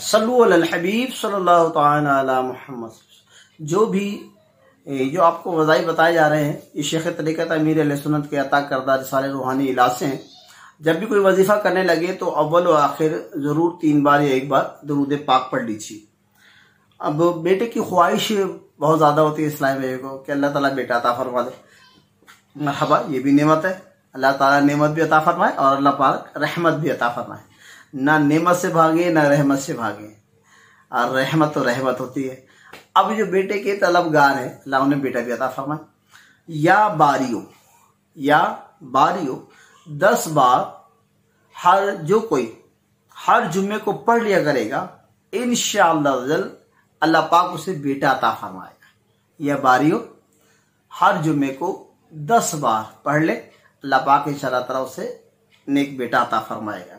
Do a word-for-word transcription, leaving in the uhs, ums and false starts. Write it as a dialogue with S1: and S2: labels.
S1: सल्लु अलल हबीब सल्लल्लाहु तआला अला मुहम्मद। जो भी जो आपको वज़ाइफ बताए जा रहे हैं ये शेख तरीक़त अमीर अहले सुन्नत के अता करदा रिसाले रूहानी इलाज से हैं। जब भी कोई वजीफा करने लगे तो अव्वल व आखिर जरूर तीन बार या एक बार दुरूद पाक पढ़ लीजिए। अब बेटे की ख्वाहिश बहुत ज्यादा होती है इस्लाम में को कि अल्लाह ताला बेटा अता फरमा दे। मरहबा, ये भी नेमत है, अल्लाह ताला नेमत भी अता फरमाए और अल्लाह पाक रहमत भी अता फरमाए। ना नेमत से भागे ना रहमत से भागे, और रहमत तो रहमत होती है। अब जो बेटे के तलबगार है अल्लाह उन्हें बेटा भी अता फरमाए। या बारियो या बारियो दस बार हर जो कोई हर जुम्मे को पढ़ लिया करेगा इंशाअल्लाह अल्लाह पाक उसे बेटा अता फरमाएगा। या बारियो हर जुम्मे को दस बार पढ़ ले, अल्लाह पाक इंशाअल्लाह ताला उसे नेक बेटा अता फरमाएगा।